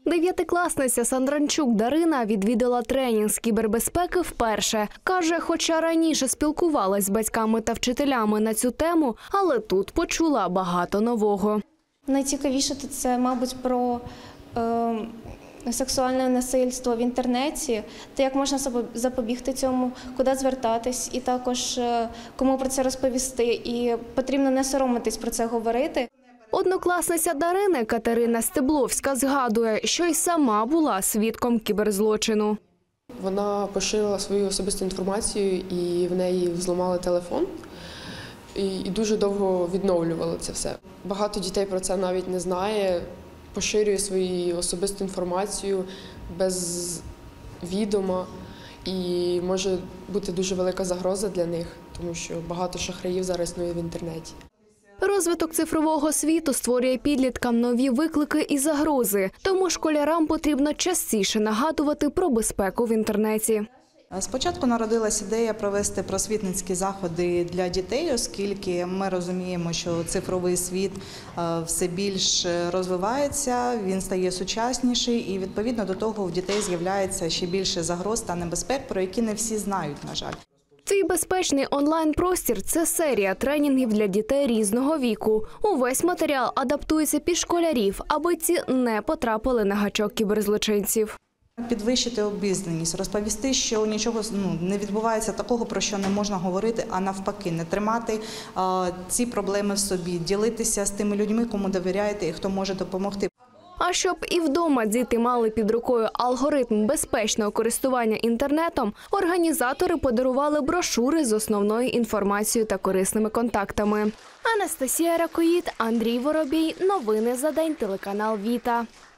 Дев'ятикласниця Сандранчук Дарина відвідала тренінг з кібербезпеки вперше. Каже, хоча раніше спілкувалась з батьками та вчителями на цю тему, але тут почула багато нового. Найцікавіше тут це, мабуть, про сексуальне насильство в інтернеті, то як можна запобігти цьому, куди звертатись і також кому про це розповісти. І потрібно не соромитись про це говорити. Однокласниця Дарини Катерина Стебловська згадує, що й сама була свідком кіберзлочину. Вона поширила свою особисту інформацію і в неї взламали телефон. І дуже довго відновлювали це все. Багато дітей про це навіть не знає, поширює свою особисту інформацію без відома. І може бути дуже велика загроза для них, тому що багато шахраїв зараз існує в інтернеті. Розвиток цифрового світу створює підліткам нові виклики і загрози, тому школярам потрібно частіше нагадувати про безпеку в інтернеті. Спочатку народилась ідея провести просвітницькі заходи для дітей, оскільки ми розуміємо, що цифровий світ все більш розвивається, він стає сучасніший і відповідно до того в дітей з'являється ще більше загроз та небезпек, про які не всі знають, на жаль. Твій безпечний онлайн-простір – це серія тренінгів для дітей різного віку. Увесь матеріал адаптується під школярів, аби ці не потрапили на гачок кіберзлочинців. Підвищити обізнаність, розповісти, що нічого не відбувається такого, про що не можна говорити, а навпаки, не тримати ці проблеми в собі, ділитися з тими людьми, кому довіряєте і хто може допомогти. А щоб і вдома діти мали під рукою алгоритм безпечного користування інтернетом, організатори подарували брошури з основною інформацією та корисними контактами. Анастасія Ракоїд, Андрій Воробій. Новини за день. Телеканал Віта.